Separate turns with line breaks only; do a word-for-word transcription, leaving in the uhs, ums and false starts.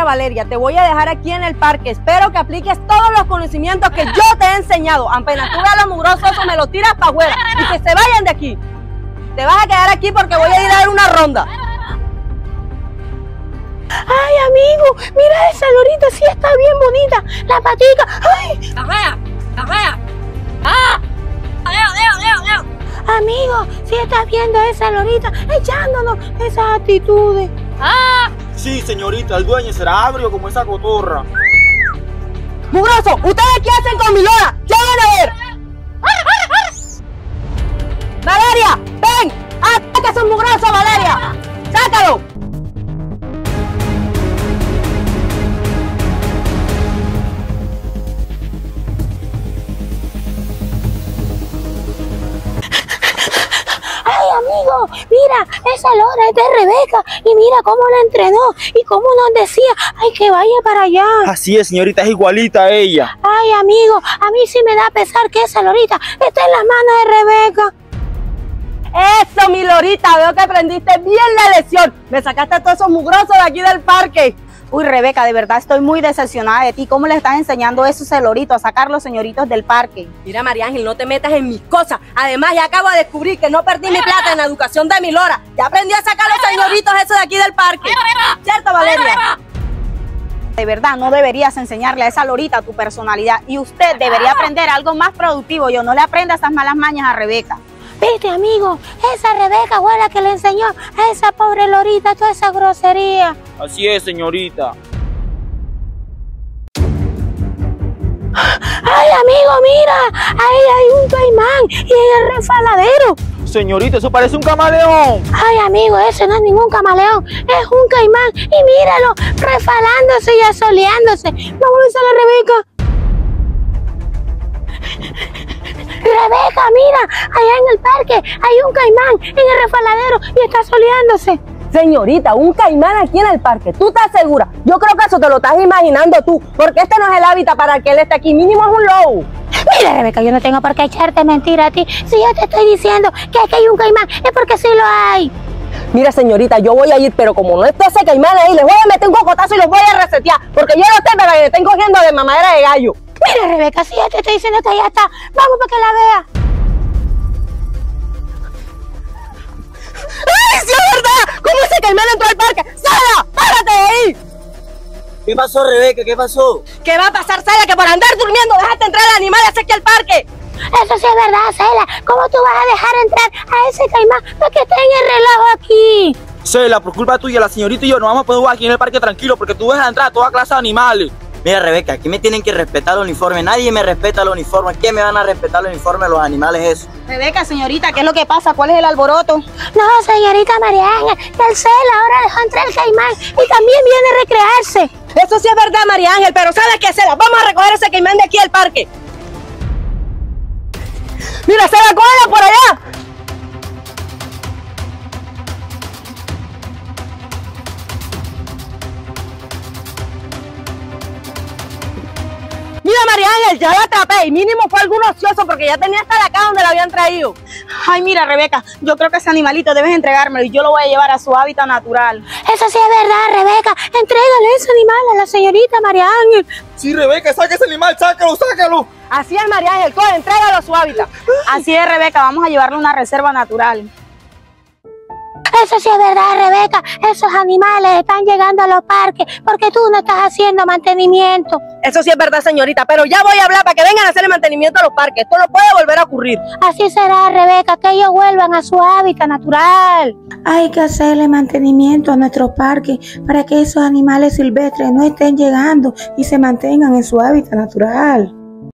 Valeria, te voy a dejar aquí en el parque. Espero que apliques todos los conocimientos que yo te he enseñado. Apenas tú veas lo mugroso, eso me lo tiras para afuera y que se vayan de aquí. Te vas a quedar aquí porque voy a ir a dar una ronda.
Ay, amigo, mira esa lorita, sí está bien bonita. La patica. Ay.
¡Cafea! ¡Cafea! ¡Ah! ¡Leo, leo, leo, leo!
Amigo, si estás viendo esa lorita echándonos esas actitudes.
¡Ah!
Sí, señorita, el dueño será agrio como esa cotorra.
¡Mugroso! ¿Ustedes qué hacen con mi lora? ¡Ya van a ver! ¡Valeria! ¡Ven! ¡Ataca a esos mugrosos, Valeria! ¡Sácalo!
Ay, amigo, mira, esa lora es de Rebeca y mira cómo la entrenó y cómo nos decía, ay, que vaya para allá.
Así es, señorita, es igualita a ella.
Ay, amigo, a mí sí me da pesar que esa lorita esté en las manos de Rebeca.
Eso, mi lorita, veo que aprendiste bien la lección. Me sacaste a todos esos mugrosos de aquí del parque.
Uy, Rebeca, de verdad estoy muy decepcionada de ti. ¿Cómo le estás enseñando a esos loritos a sacar los señoritos del parque?
Mira, María Ángel, no te metas en mis cosas. Además, ya acabo de descubrir que no perdí mi plata en la educación de mi lora. Ya aprendí a sacar los señoritos esos de aquí del parque. ¿Cierto, Valeria?
De verdad, no deberías enseñarle a esa lorita tu personalidad. Y usted debería aprender algo más productivo. Yo no le aprenda esas malas mañas a Rebeca.
Viste, amigo, esa Rebeca fue la que le enseñó a esa pobre lorita toda esa grosería.
Así es, señorita.
Ay, amigo, mira, ahí hay un caimán y en el refaladero.
Señorita, eso parece un camaleón.
Ay, amigo, ese no es ningún camaleón, es un caimán. Y míralo, refalándose y asoleándose. Vamos a ver a Rebeca. Rebeca, mira, allá en el parque hay un caimán en el refaladero y está soleándose.
Señorita, un caimán aquí en el parque, ¿tú estás segura? Yo creo que eso te lo estás imaginando tú, porque este no es el hábitat para que él esté aquí, mínimo es un lobo.
Mira, Rebeca, yo no tengo por qué echarte mentira a ti. Si yo te estoy diciendo que aquí hay un caimán, es porque sí lo hay.
Mira, señorita, yo voy a ir, pero como no esté ese caimán ahí, les voy a meter un cocotazo y los voy a resetear, porque yo no sé, pero me estén cogiendo de mamadera de gallo.
Mira, Rebeca, si yo te estoy diciendo que ya está, vamos para que la vea.
¡Ay, sí es verdad! ¿Cómo ese caimán entró al parque? ¡Sara! ¡Párate de ahí!
¿Qué pasó, Rebeca? ¿Qué pasó?
¿Qué va a pasar, Sara? Que por andar durmiendo dejaste entrar al animal aquí al parque.
Eso sí es verdad, Cela. ¿Cómo tú vas a dejar entrar a ese caimán para que esté en el relajo aquí?
Cela, por culpa tuya, la señorita y yo no vamos a poder jugar aquí en el parque tranquilo porque tú dejas entrar a toda clase de animales.
Mira, Rebeca, aquí me tienen que respetar el uniforme. Nadie me respeta el uniforme. ¿Qué me van a respetar el uniforme los animales esos?
Rebeca, señorita, ¿qué es lo que pasa? ¿Cuál es el alboroto?
No, señorita María Ángel, que el Cela ahora dejó entrar el caimán y también viene a recrearse.
Eso sí es verdad, María Ángel, pero ¿sabes qué, Cela? Vamos a recoger ese caimán de aquí al parque. Mira, Cela, cógelo por allá. Mira, María Ángel, ya la atrapé y mínimo fue algún ocioso porque ya tenía hasta la caja donde la habían traído.
Ay, mira, Rebeca, yo creo que ese animalito debes entregármelo y yo lo voy a llevar a su hábitat natural.
Eso sí es verdad, Rebeca. Entrégale ese animal a la señorita María Ángel.
Sí, Rebeca, saca ese animal, sácalo, sácalo.
Así es, María Ángel, coge, entrégalo a su hábitat.
Así es, Rebeca, vamos a llevarlo a una reserva natural.
Eso sí es verdad, Rebeca. Esos animales están llegando a los parques porque tú no estás haciendo mantenimiento.
Eso sí es verdad, señorita, pero ya voy a hablar para que vengan a hacer el mantenimiento a los parques. Esto no puede volver a ocurrir.
Así será, Rebeca, que ellos vuelvan a su hábitat natural.
Hay que hacerle mantenimiento a nuestros parques para que esos animales silvestres no estén llegando y se mantengan en su hábitat natural.